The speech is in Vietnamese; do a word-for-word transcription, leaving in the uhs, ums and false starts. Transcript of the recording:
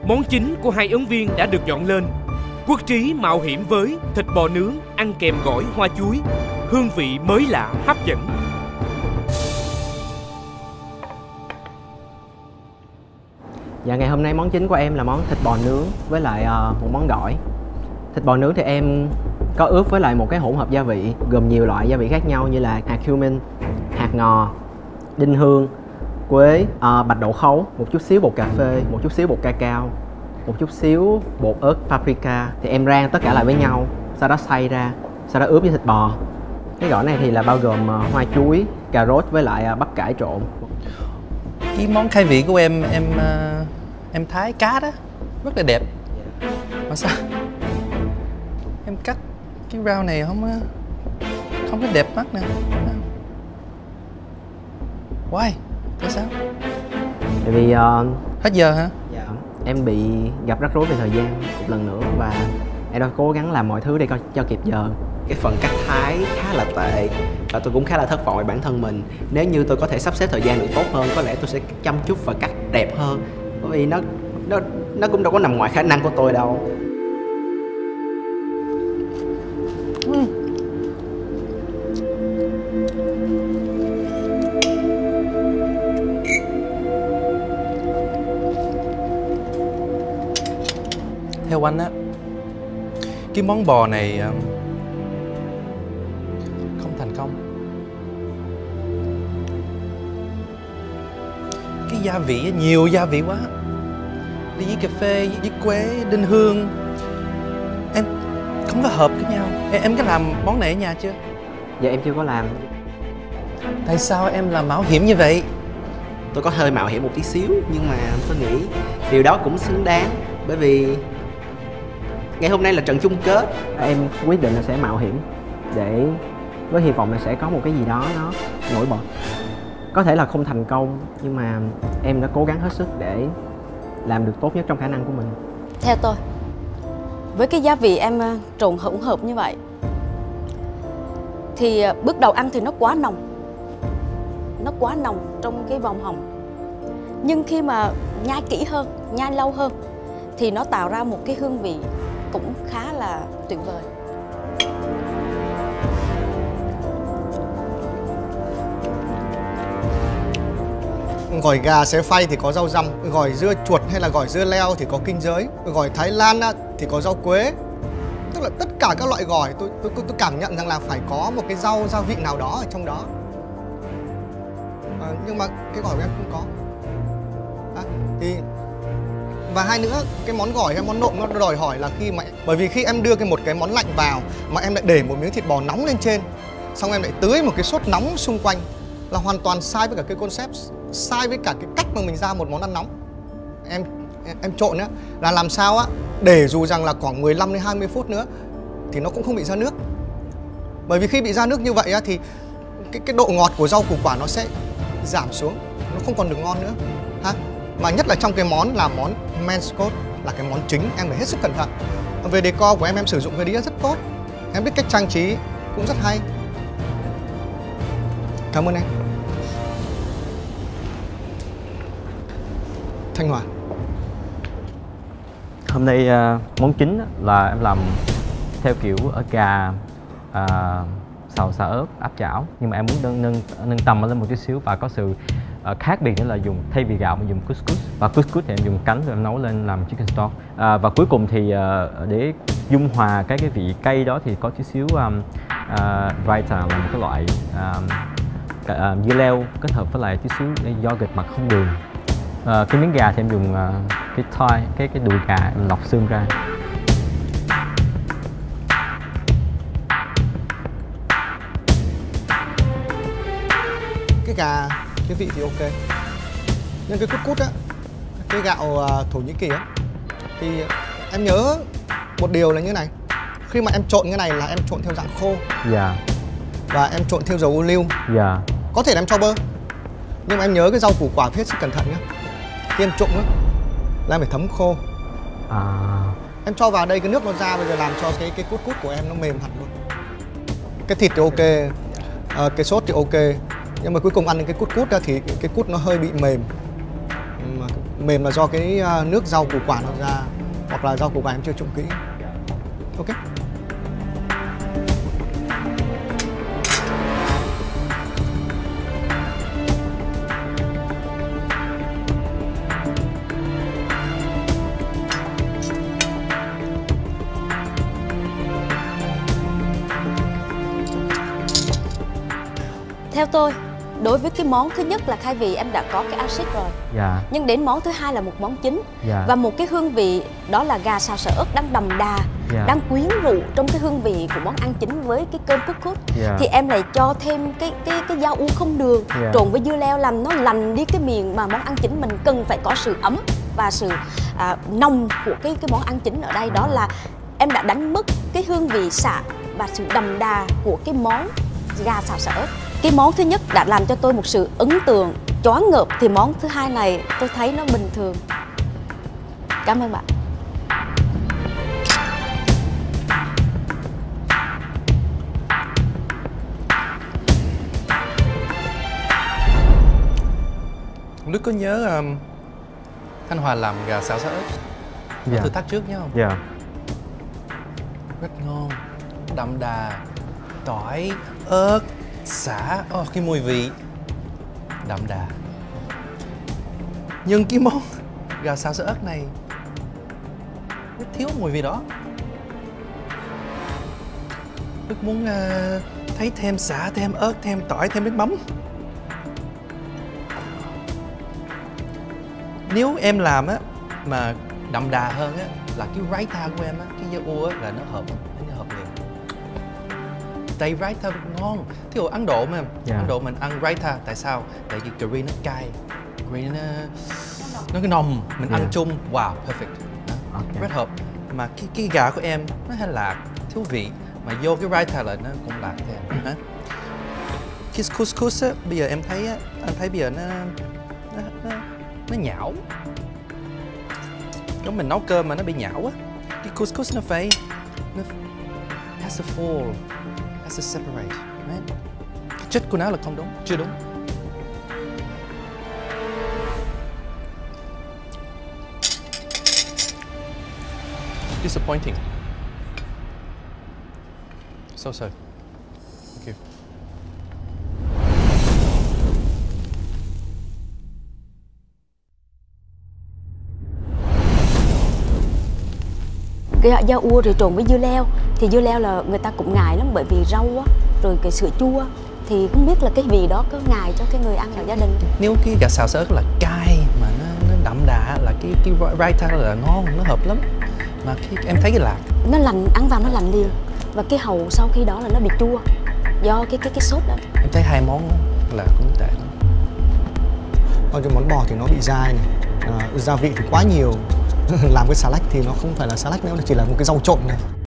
Món chính của hai ứng viên đã được dọn lên. Quốc Trí mạo hiểm với thịt bò nướng ăn kèm gỏi hoa chuối. Hương vị mới lạ, hấp dẫn. Dạ, ngày hôm nay món chính của em là món thịt bò nướng với lại uh, một món gỏi. Thịt bò nướng thì em có ướp với lại một cái hỗn hợp gia vị gồm nhiều loại gia vị khác nhau như là hạt cumin, hạt ngò, đinh hương, quế, uh, bạch đậu khấu, một chút xíu bột cà phê, một chút xíu bột cacao, một chút xíu bột ớt paprika. Thì em rang tất cả lại với nhau, sau đó xay ra, sau đó ướp với thịt bò. Cái gỏi này thì là bao gồm uh, hoa chuối, cà rốt với lại uh, bắp cải trộn. Cái món khai vị của em, em uh, em thái cá đó rất là đẹp. Mà sao em cắt cái rau này không không có đẹp mắt nè? Why? Tại sao? Tại vì uh, hết giờ hả? Dạ, em bị gặp rắc rối về thời gian một lần nữa và em đã cố gắng làm mọi thứ để cho kịp giờ. Cái phần cắt thái khá là tệ và tôi cũng khá là thất vọng về bản thân mình. Nếu như tôi có thể sắp xếp thời gian được tốt hơn, có lẽ tôi sẽ chăm chút và cắt đẹp hơn. Bởi vì nó nó nó cũng đâu có nằm ngoài khả năng của tôi đâu. uhm. Theo anh á, cái món bò này không thành công. Cái gia vị nhiều gia vị quá, đi với cà phê, với quế, đinh hương, em không có hợp với nhau. Em, em có làm món này ở nhà chưa? Dạ em chưa có làm. Tại sao em làm mạo hiểm như vậy? Tôi có hơi mạo hiểm một tí xíu, nhưng mà tôi nghĩ điều đó cũng xứng đáng. Bởi vì ngày hôm nay là trận chung kết. Em quyết định là sẽ mạo hiểm để với hy vọng là sẽ có một cái gì đó nó nổi bật. Có thể là không thành công, nhưng mà em đã cố gắng hết sức để làm được tốt nhất trong khả năng của mình. Theo tôi, với cái gia vị em trộn hỗn hợp như vậy thì bước đầu ăn thì nó quá nồng. Nó quá nồng trong cái vòng họng. Nhưng khi mà nhai kỹ hơn, nhai lâu hơn thì nó tạo ra một cái hương vị cũng khá là tuyệt vời. Gỏi gà xé phay thì có rau răm, gỏi dưa chuột hay là gỏi dưa leo thì có kinh giới, gỏi Thái Lan thì có rau quế. Tức là tất cả các loại gỏi tôi, tôi, tôi cảm nhận rằng là phải có một cái rau gia vị nào đó ở trong đó. À, nhưng mà cái gỏi của em không có. À, thì và hai nữa, cái món gỏi hay món nộm nó đòi hỏi là khi mà bởi vì khi em đưa cái một cái món lạnh vào mà em lại để một miếng thịt bò nóng lên trên, xong em lại tưới một cái sốt nóng xung quanh là hoàn toàn sai với cả cái concept, sai với cả cái cách mà mình ra một món ăn nóng. Em em, em trộn á là làm sao á để dù rằng là khoảng mười lăm đến hai mươi phút nữa thì nó cũng không bị ra nước. Bởi vì khi bị ra nước như vậy á thì cái cái độ ngọt của rau củ quả nó sẽ giảm xuống, nó không còn được ngon nữa ha. Mà nhất là trong cái món là món Manscott là cái món chính, em phải hết sức cẩn thận. Về decor của em em sử dụng cái đĩa rất tốt, em biết cách trang trí cũng rất hay. Cảm ơn em. Thanh Hòa. Hôm nay uh, món chính là em làm theo kiểu ở gà uh, xào xà ớt áp chảo, nhưng mà em muốn nâng nâng nâng tầm lên một chút xíu và có sự uh, khác biệt nữa là dùng thay vì gạo mà dùng couscous, và couscous thì em dùng cánh rồi em nấu lên làm chicken stock. Uh, và cuối cùng thì uh, để dung hòa cái cái vị cay đó thì có chút xíu um, uh, raita là một cái loại um, uh, dưa leo kết hợp với lại chút xíu yogurt mà không đường. Uh, cái miếng gà thì em dùng uh, cái thigh, cái cái đùi gà em lọc xương ra. Cái gà, cái vị thì ok. Nhưng cái cút cút á, cái gạo uh, Thổ Nhĩ Kỳ á, thì em nhớ một điều là như này. Khi mà em trộn cái này là em trộn theo dạng khô. Dạ. Yeah. Và em trộn theo dầu ô liu. Dạ. Yeah. Có thể là em cho bơ, nhưng mà em nhớ cái rau củ quả phải hết sức cẩn thận nhé. Khi em trộn á là em phải thấm khô. À. Em cho vào đây cái nước nó ra, bây giờ làm cho cái cái cút cút của em nó mềm hẳn luôn. Cái thịt thì ok, à, cái sốt thì ok, nhưng mà cuối cùng ăn cái cút cút ra thì cái cút nó hơi bị mềm. Mà Mềm là do cái uh, nước rau củ quả nó ra, hoặc là rau củ quả em chưa trụng kỹ. Ok. Theo tôi, đối với cái món thứ nhất là khai vị em đã có cái axit rồi. Dạ. Nhưng đến món thứ hai là một món chính. Dạ. Và một cái hương vị đó là gà xào sả ớt đang đậm đà, Dạ. đang quyến rũ trong cái hương vị của món ăn chính với cái cơm couscous. Dạ. Thì em lại cho thêm cái cái cái dao u không đường Dạ. trộn với dưa leo làm nó lành đi cái miệng mà món ăn chính mình cần phải có sự ấm và sự à, nồng của cái cái món ăn chính ở đây. Đó là em đã đánh mất cái hương vị xạ và sự đậm đà của cái món gà xào sả ớt. Cái món thứ nhất đã làm cho tôi một sự ấn tượng choáng ngợp, thì món thứ hai này tôi thấy nó bình thường. Cảm ơn bạn. Đức có nhớ um, Thanh Hòa làm gà xào sả ớt Dạ. thử thách trước nhớ không? Dạ. Rất ngon, đậm đà, tỏi, ớt, sả, oh, cái mùi vị đậm đà. Nhưng cái món gà xào sả ớt này rất thiếu mùi vị đó. Đức muốn uh, thấy thêm sả, thêm ớt, thêm tỏi, thêm nước mắm. Nếu em làm á mà đậm đà hơn á là cái raita của em á, cái dưa u á là nó hợp, nó hợp liền. Tại raita ngon. Thí dụ Ấn Độ mà, Dạ. Ấn Độ mình ăn raita, tại sao? Tại vì curry nó cay, curry nó nó cái nồng, mình Dạ. ăn chung, wow, perfect. Đó, Ok. rất hợp. Mà cái cái gà của em nó hơi lạc, thiếu vị, mà vô cái raita là nó cũng lạc thêm. Hả? Cái couscous á, bây giờ em thấy á, anh thấy bây giờ nó nó nó, nó nhão. Nếu mình nấu cơm mà nó bị nhão á, cái couscous nó phải nó has to fall, has to separate, right? Cái chất của nó là không đúng, chưa đúng. Disappointing. So so. Thank you. Cái dao ua rồi trộn với dưa leo, thì dưa leo là người ta cũng ngại lắm, bởi vì rau á, rồi cái sữa chua, thì không biết là cái vị đó có ngại cho cái người ăn ở gia đình. Nếu cái gà xào sả ớt là cay mà nó, nó đậm đà, là cái cái raita là ngon, nó hợp lắm. Mà cái, em thấy cái lạc Nó lành, ăn vào nó lành liền. Và cái hàu sau khi đó là nó bị chua do cái cái cái sốt đó. em thấy hai món là cũng tệ lắm. Còn cái món bò thì nó bị dai này, à, gia vị thì quá nhiều. Làm cái salad thì nó không phải là salad nữa, nó chỉ là một cái rau trộn này.